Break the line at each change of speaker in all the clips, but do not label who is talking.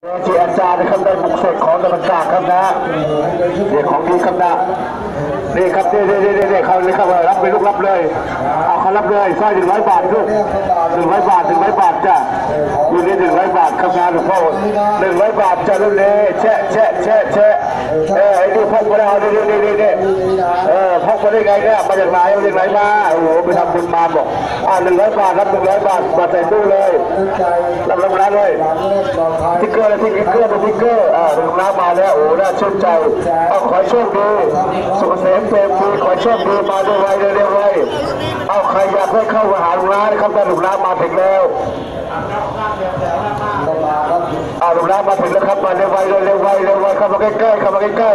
ที่อาจารย์นะครับได้บุกเสกของธรรมศาสตร์ครับนะนี่ของดีครับนะนี่ครับนี่เขาเลยครับรับไปลูกรับเลยเอาเขารับเลยสร้อย100 บาทลูก100 บาทจ้ะอยู่นี่100 บาทครับนะหลวงพ่อ100 บาทจ้ะรุ่นนี้แชะไอ้นี่พกมาแล้วนี่พกมาได้ไงเนี่ยมาจากไหนมาโอ้โหไปทำบุญมาบอก100 บาทรับ100 บาทมาใส่ตู้เลยรับรางวัลเลยติ๊กเกอร์ติ๊กเกอร์ถึงน้ำมาแล้วโอ้น่าชื่นใจเอาขอโชคดีสุขเสมเต็มทีขอโชคดีมาด้วยไวเร็วเอาใครอยากให้เข้าหาลูกน้านะครับแต่ลูกน้ามาถึงแล้วลูกน้ามาถึงแล้วครับมาเร็วไวเข้ามาใกล้นะครับเข้ามาใกล้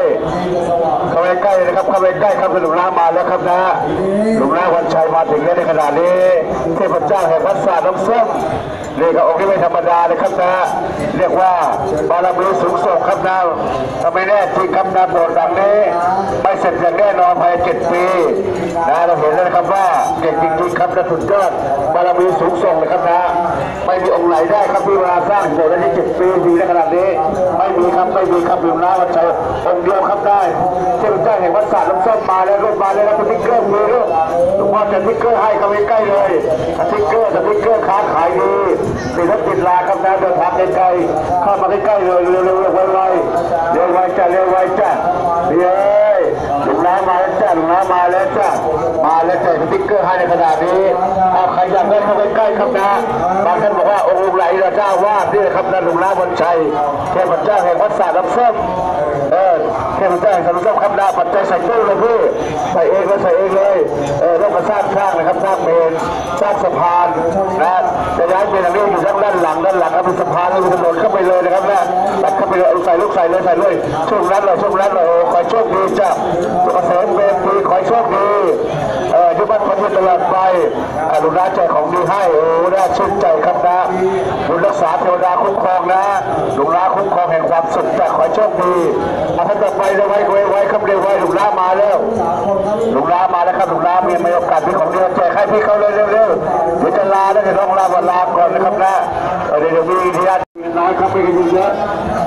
ครับลูกน้ามาแล้วครับนะลูกน้าวันชัยมาถึงแล้วในขณะนี้เทพเจ้าแห่งวัดสาน้ำส้มนี่ก็องค์ที่ไม่ธรรมดาเลยครับนะเรียกว่าบารมีสูงส่งครับนะทำไมแน่จริงครับนะโบสถ์หลังนี้ไม่เสร็จอย่างแน่นอนภายใน7 ปีนะเราเห็นแล้วนะครับว่าเก่งจริงๆครับนะสุดยอดบารมีสูงส่งเลยครับนะไม่มีองค์ไหนได้ครับที่เวลาสร้างโบสถ์ได้7 ปีดีในขนาดนี้ไม่มีครับลูกน้าวันชัยองค์เดียวครับได้เทพเจ้าแห่งวัดสาน้ำส้มมาแล้วรูปมาเลยนะติ๊กเกอร์มือรูปหลวงพ่อจะติ๊กเกอร์ให้เข้าไปใกล้เลยติ๊กเกอร์ค้าขายดีติดรถติดลาครับนะเดินทางไกลๆเข้ามาใกล้ๆเลยเร็วไวจ้ะเฮ้ยลูกน้ามาแล้วจ้ะมาแล้วจ้ะติ๊กเกอร์ให้ในขณะนี้เอาใครอยากได้เข้าไปใกล้ครับนะบางท่านบอกว่าองค์ไหนเราเจ้าว่านี่ครับนะลูกน้าวันชัยเทพเจ้าแห่งวัดสาน้ำส้มเทพเจ้าแห่งวัดสาน้ำส้มครับนะปัจจัยใส่ตู้เลยพี่ใส่เองเลยต้องมาสร้างนะครับสร้างเมนสร้างสะพานนะจะย้ายเมนอันนี้อยู่ด้านหลังครับเป็นสะพานแล้วมีถนนเข้าไปเลยนะครับนะตัดเข้าไปเลยใส่เลยช่วงนั้นเลยโอ้ขอโชคดีจ้ะสุขเสมเป็นปีขอโชคดียุบันคนตลอดไปลูกน้าใจของดีให้โอ้น่าชื่นใจครับนะบุญรักษาเทวดาคุ้มครองนะลูกน้าคุ้มครองแห่งความสุขจ้ะขอโชคดีท่านต่อไปเลยไว้ครับเร็วลูกน้ามาแล้วครับลูกน้ามีโอกาสเป็นของดีแจกให้พี่เขาเร็วเดี๋ยวจะลาแล้วจะต้องลาก่อนนะครับนะเดี๋ยวมีที่ญาติน้อยครับไม่กันเยอะ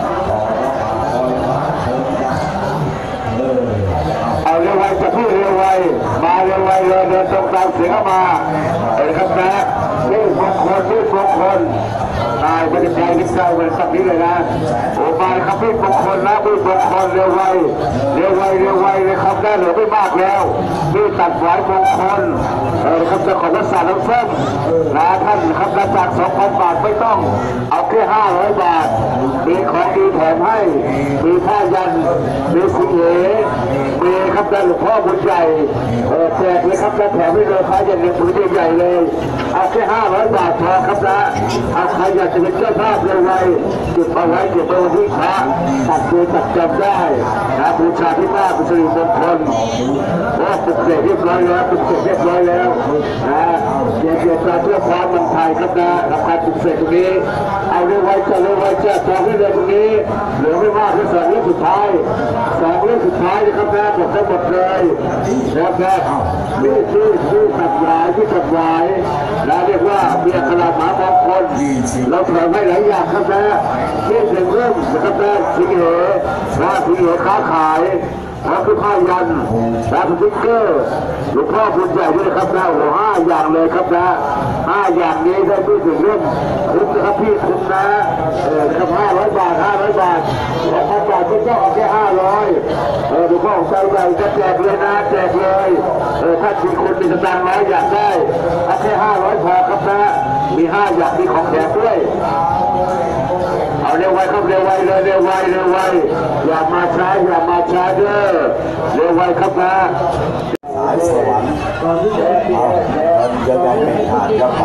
เอาเร็วไวจะพูดเร็วไวมาเร็วไวเลยเดินตรงตามเสียงเข้ามาครับนะนี่พวกคนนายไม่ได้ใจนิสัยเหมือนสักนิดเลยนะโอ้มาครับพี่พวกคนนะพี่พวกคนเร็วไวเลยครับได้เหลือไม่มากแล้วนี่ตัดไว้พวกคนครับเจ้าของวัดสาน้ำส้มนะท่านครับนะจาก2,000 บาทไม่ต้องเอาแค่500 บาทมีของดีแถมให้มีผ้ายันมีสีมีครับนะหลวงพ่อบุญใหญ่แจกเลยครับนะแถมให้เลยผ้ายันเลี้ยงมือใหญ่เลยเอาแค่500 บาทพอครับนะเอาใครอยากจะเป็นเจ้าภาพเลยไว้จุดเอาไว้เก็บไว้ที่พระตัดตัวตัดจำได้นะบูชาที่หน้าเป็นสิริมงคลว่าปลุกเสกเรียบร้อยแล้วนะเกี่ยวกับเพื่อความมั่นคงครับนะรับการปลุกเสกตรงนี้เอาเรื่องไว้จะจองให้เลยตรงนี้เหลือไม่มากแค่2 เรื่องสุดท้ายนะครับนะหมดทั้งหมดเลยนะครับที่ตัดไว้นะเรียกว่าเบียร์ขนาดหมามงคลเราแถมให้หลายอย่างครับนะที่เรื่องนะครับนะสีเหค้าขายแล้วคือผ้ายันแล้วติ๊กเกอร์หลวงพ่อบุญใหญ่ด้วยครับนะโอ้5 อย่างเลยครับนะ5 อย่างนี้ได้พูดถึงเรื่องคุ้มนะครับพี่คุ้มนะครับ500 บาท2,000 บาทไม่ต้องเอาแค่500หลวงพ่อใจใหญ่จะแจกเลยนะแจกเลยถ้ามีคนมีสตางค์น้อยอยากได้เอาแค่500พอครับนะมี5 อย่างมีของแถมด้วยเอาเร็วไวครับเร็วไวอย่ามาช้าเด้อเร็วไวครับนะ
สายสวรรค์จะได้ไม่ขาดกระเป๋า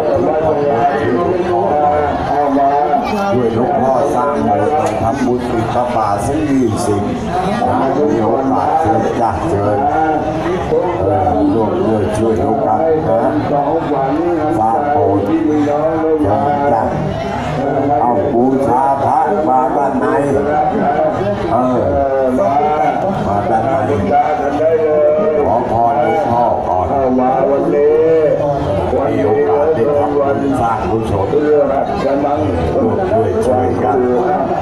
ด้วยหลวงพ่อสร้างเลยไปทำบุญปิดพระป่าสัก20มีโอกาสเชิญร่วมด้วยช่วยโอกาสนะฝากโปรดจัดเอาบูชาพระมาด้านในมาด้านในขอพรหลวงพ่อก่อนมาวันนี้มีโอกาสได้ทำบุญสร้างกุศลร่วมด้วยช่วยกัน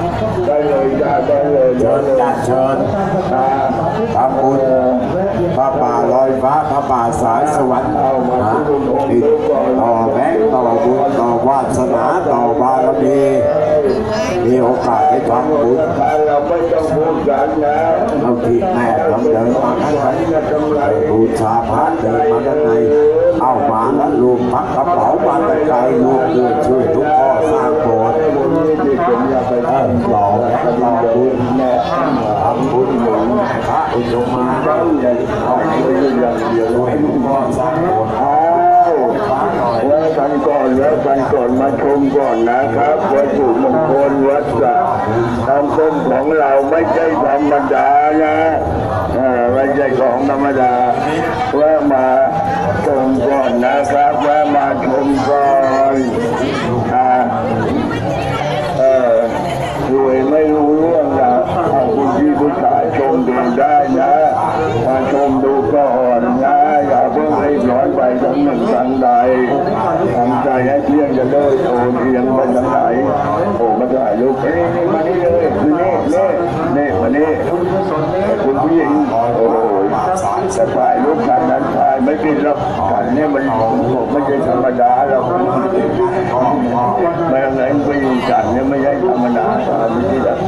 เชิญจัดเชิญทำบุญพระป่าลอยฟ้าพระป่าสายสวรรค์ติดต่อแบงต่อบุญต่อวาสนาต่อบารมีมีโอกาสได้ทำบุญ
เราไม่ต้องพูดกันนะ
เอาที่แม่ต้องเดินมาข้างในบูชาพระเดินมาข้างในเอามาแล้วรวมพักกระเป๋ามาตะไคร้รวมเงินช่วยทุกข้อสร้างโบสถ์หล่อหล่อบุญแม่ทำบุญหลวงพระอุจมาเอาให้ให้ทุกข้อสร้างโบสถ์
แล้วกันก่อนมาชมก่อนนะครับวัตถุมงคลวัดสัทำต้นของเราไม่ใช่ธรรมดานะไม่ใช่ของธรรมดาว่ามาชมก่อนนะครับว่ามาชมก่อนรวยไม่รู้เรื่องนะเอาคุณพี่ผู้ชายชมดูได้นะมาชมดูก่อนนะอย่าเพิ่งให้ร้อนไปทั้งหนึ่งทั้งใดทำใจให้เที่ยงจะเลิกโอนเอียงไปทางไหนโอ้มาถ่ายรูปนี่มานี่เลยนี่มานี่คุณผู้หญิงโอ้จะถ่ายรูปกันนั้นถ่ายไม่เป็นหรอกกันเนี่ยมันไม่ใช่ธรรมดาหรอกไม่อย่างไรไปอยู่กันเนี่ยไม่ใช่ธรรมดาไม่ใช่แบบ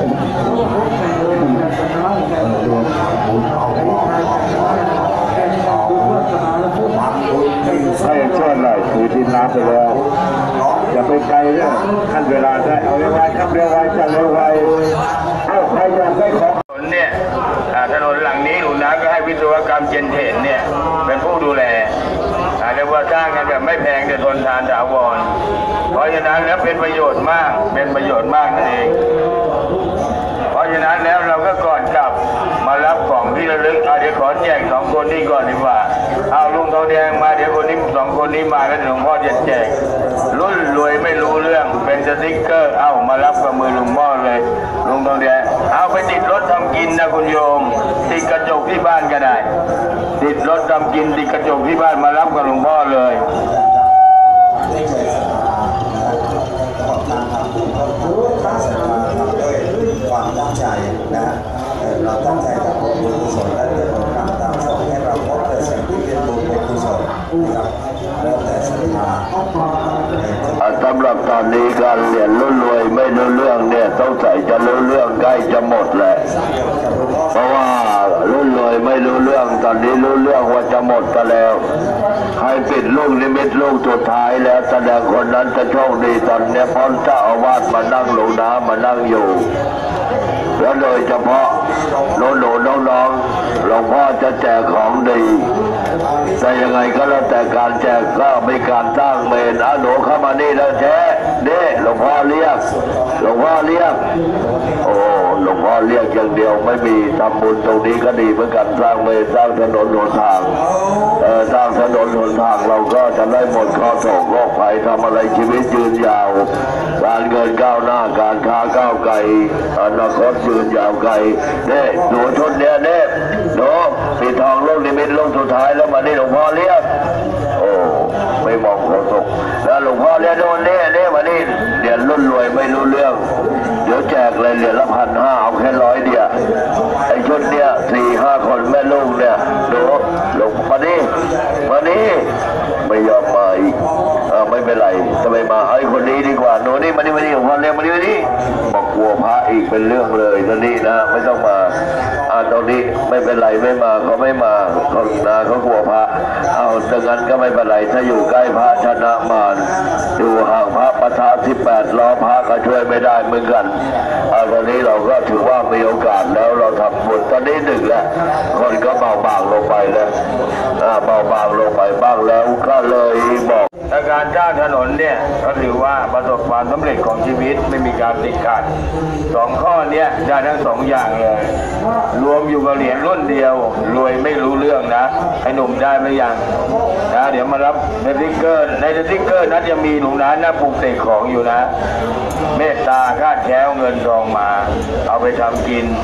ให้ช่วยหน่อยถือที่น้ำไปแล้วอย่าไปไกลเนี่ยขั้นเวลาได้เอาเร็วไวครับเร็วไวจะเร็วไวเอาใครอยากได้ของเนี่ยถนนหลังนี้หนูนะก็ให้วิศวกรรมเจนเทนเนี่ยเป็นผู้ดูแลเรียกว่าสร้างกันแบบไม่แพงแต่ทนทานถาวรเพราะฉะนั้นแล้วเป็นประโยชน์มากนั่นเองเพราะฉะนั้นแล้วเราก็ก่อนกลับมารับของที่ระลึกเดี๋ยวขอแจก2 คนนี้ก่อนดีกว่าเอาลุงทองแดงมาเดี๋ยวคนนี้2 คนนี้มาแล้วหลวงพ่อจะแจกรุ่นรวยไม่รู้เรื่องเป็นสติ๊กเกอร์เอามารับกับมือลุงพ่อเลยลุงทองแดงเอาไปติดรถทำกินนะคุณโยมติดกระจกที่บ้านก็ได้ติดรถทำกินติดกระจกที่บ้านมารับกับหลวงพ่อเลย
ความตั้งใจนะเราตั้งใจทำบุญกุศลและเกิดผลกรรมตามส่งให้เราพบแต่สิ่งที่เป็นบุญเป็นกุศลนะครับแล้วแต่ศรัทธา
สำหรับตอนนี้การเรียนรุ่นรวยไม่รู้เรื่องเนี่ยต้องใส่จะรู้เรื่องใกล้จะหมดแหละเพราะว่ารุ่นรวยไม่รู้เรื่องตอนนี้รู้เรื่องว่าจะหมดกันแล้วให้ปิดลูกนิมิตลูกสุดท้ายแล้วแสดงคนนั้นจะโชคดีตอนนี้พ้นเจ้าอาวาสมานั่งหลวงน้ำมานั่งอยู่แล้วโดยเฉพาะหนูน้องหลวงพ่อจะแจกของดีแต่ยังไงก็แล้วแต่การแจกก็มีการสร้างเมนหนูเข้ามานี่แล้วแท้นี่หลวงพ่อเรียกโอ้หลวงพ่อเรียกอย่างเดียวไม่มีทำบุญตรงนี้ก็ดีเหมือนกันสร้างเมนสร้างถนนหนทางสร้างถนนหนทางเราก็จะได้หมดข้อโศกโรคภัยทำอะไรชีวิตยืนยาวการเงินก้าวหน้าการค้าก้าวไกลอนาคตยืนยาวไกลเนี่ยหนูชนเนี่ยเนี่ยหนูสีทองลูกนิมิตลูกสุดท้ายแล้วมานี่หลวงพ่อเรียกโอ้ไม่มองข้อโศกแล้วหลวงพ่อเรียกโดนเนี่ยมานี่เดี๋ยวรุ่นรวยไม่รู้เรื่องเดี๋ยวแจกเลยเหรียญละ1,500เอาแค่100เดียวไอ้ชุดเนี่ย4-5 คนแม่ลูกเนี่ยดูหลวงมานี่ไม่ยอมมาอีกไม่เป็นไรจะไปมาไอ้คนนี้ดีกว่าโน่นนี่มานี่หลวงพ่อเรียกมานี่บอกกลัวพระอีกเป็นเรื่องเลยตอนนี้นะไม่ต้องมาตอนนี้ไม่เป็นไรไม่มาเขาไม่มาเขากลัวพระเอาดังนั้นก็ไม่เป็นไรถ้าอยู่ใกล้พระชนะมารอยู่ห่างพระประธาน18ล้อพระก็ช่วยไม่ได้เหมือนกันตอนนี้เราก็ถือว่ามีโอกาสแล้วเราทำบุญตอนนี้1แล้วคนก็เบาบางลงไปแล้วเบาบางลงไปบ้างแล้วก็เลยบอกการสร้างถนนเนี่ยก็ถือว่าประสบความสำเร็จของชีวิตไม่มีการติดขัด2 ข้อเนี้ยได้ทั้ง2 อย่างเลยรวมอยู่กับเหรียญรุ่นเดียวรวยไม่รู้เรื่องนะไอ้หนุ่มได้ไหมยังนะเดี๋ยวมารับในสติ๊กเกอร์นั้นจะมีหนูนะปลูกเสกของอยู่นะเมตตาคาดแคล้วเงินทองมาเอาไปทำกิน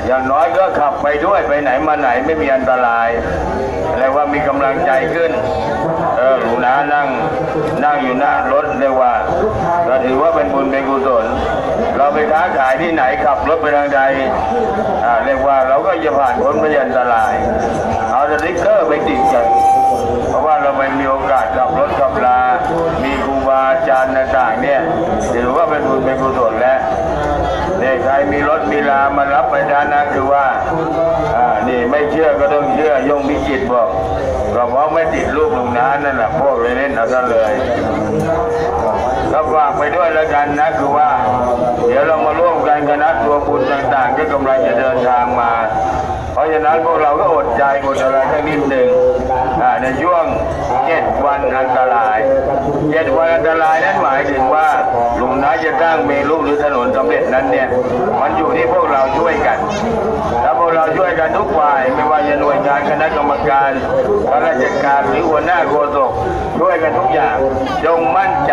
อย่างน้อยก็ขับไปด้วยไปไหนมาไหนไม่มีอันตรายเรียกว่ามีกำลังใจขึ้นหลวงนานั่งอยู่หน้ารถเรียกว่าก็ถือว่าเป็นบุญเป็นกุศลเราไปค้าขายที่ไหนขับรถไปทางใดเรียกว่าเราก็จะผ่านพ้นไม่อันตรายเอาสติ๊กเกอร์ไปติดกันเพราะว่าเราไม่มีโอกาสขับรถขับลามีครูบาอาจารย์ต่างๆเนี่ยถือว่าเป็นบุญเป็นกุศลแล้วเนี่ยใครมีรถมีลามารับไปด้านนั้นคือว่านี่ไม่เชื่อก็ต้องเชื่อยงมีจิตบอกก็เพราะไม่ติดรูปหลวงนานั่นแหละพ่อเลยเล่นเอาซะเลยก็ฝากไปด้วยแล้วกันนะคือว่าเดี๋ยวเรามาร่วมกันคณะตัวบุญต่างๆก็กำลังจะเดินทางมาเพราะฉะนั้นพวกเราก็อดใจอดอะไรสักนิดหนึ่งในช่วง7 วันอันตราย7 วันอันตรายนั้นหมายถึงว่าหลวงนาจะตั้งเมรุหรือถนนสำเร็จนั้นเนี่ยมันอยู่ที่พวกเราช่วยกันถ้าพวกเราช่วยกันทุกฝ่ายไม่ว่าจะหน่วยงานคณะกรรมการข้าราชการหรือหัวหน้าโฆษกช่วยกันทุกอย่างจงมั่นใจ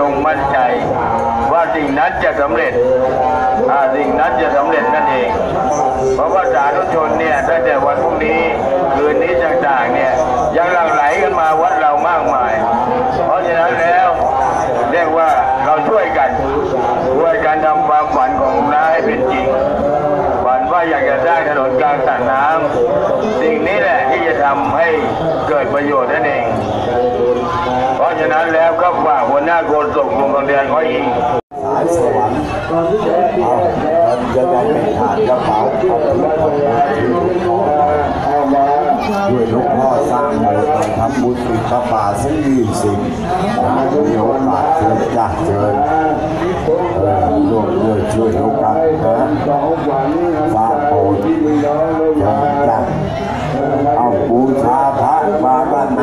ว่าสิ่งนั้นจะสำเร็จสิ่งนั้นจะสำเร็จนั่นเองเพราะว่าสาธุชนเนี่ยตั้งแต่วันพรุ่งนี้คืนนี้ต่างๆเนี่ยยังหลั่งไหลกันมาวัดเรามากมายเพราะฉะนั้นแล้วเรียกว่าเราช่วยกันทำความฝันของน้าให้เป็นจริงฝันว่าอยากจะสร้างถนนกลางสระน้ำสิ่งนี้แหละที่จะทำให้เกิดประโยชน์นั่นเองเพราะฉะนั้นแล้วก็ฝากหัวหน้าโฆษกโรงเรียนข้ออิง
สายสวรรค์จะได้ไม่ขาดกระเป๋าด้วยหลวงพ่อสร้างโบสถ์ทำบุญปิดพระป่าสัก20มีโอกาสเชิญจ้าเชิญร่วมด้วยช่วยกันนะสร้างโบสถ์เชิญจ้าเอาบูชาพระมาด้านใน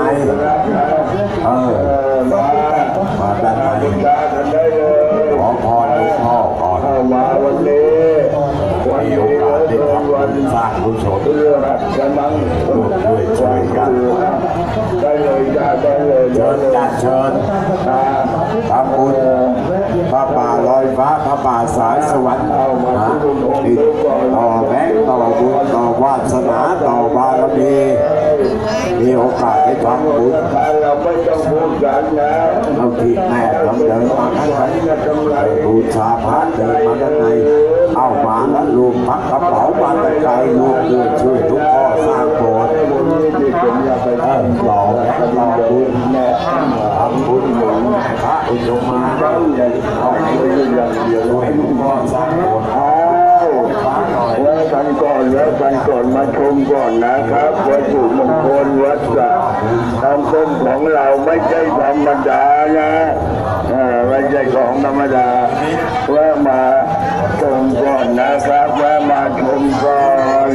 มาด้านในขอพรหลวงพ่อก่อน
มาวันนี้
มีโอกาสได้ทำบุญสร้างกุศลร่วมด้วยช่วยกัน
ได้เลย
เชิญจ้าเชิญทำบุญพระป่าลอยฟ้าพระป่าสายสวรรค์ติดต่อแบงต่อบุญต่อวาสนาต่อบารมีโอกาสได้ทำบุญ
เราไม่ต้องพูดกันนะ
เราที่แม่ทำเดินมาข้างในบูชาพระเดินมาด้านในเอามาแล้วลูกพักกระเป๋ามาแต่ไกลลูกด้วยช่วยทุกข้อสร้างโบสถ์หล่อบุญทำบุญหลวงพระอุจมาเอาไปช่วยทุกข้อสร้างโบสถ์
แล้วกันก่อนมาชมก่อนนะครับวัตถุมงคลวัดสะทำต้นของเราไม่ใช่ธรรมดานะไม่ใช่ของธรรมดาแวะมาชมก่อนนะครับแวะมาชมก่อน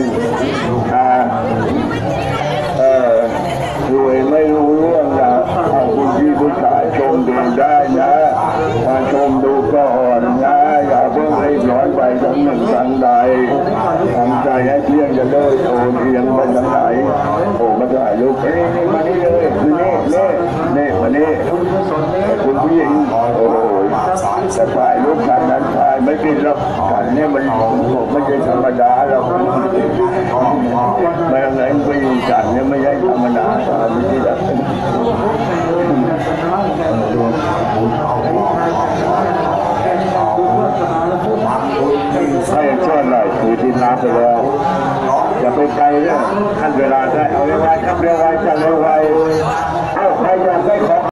รวยไม่รู้เรื่องนะเอาคุณพี่ผู้ชายชมดูได้นะมาชมดูก่อนนะอย่าเพิ่งรีบร้อนไปทั้งหนึ่งทั้งใดทำใจให้เที่ยงจะเลิกโอนเอียงไปทางไหนโอ้มาถ่ายรูปนี่มานี่เลยนี่มานี่คุณผู้หญิงโอ้จะถ่ายรูปกันนั้นถ่ายไม่เป็นหรอกกันนี่มันไม่ใช่ธรรมดาหรอกไม่อะไรไปยิงกันเนี่ยไม่ใช่ธรรมดาไม่ใช่แบบให้ช่วยหน่อยถือดินน้ำไปแล้วอย่าไปไกลเนี่ยขั้นเวลาได้เอาเร็วๆครับเร็วๆจะเร็วๆเอาใครอยากได้ของ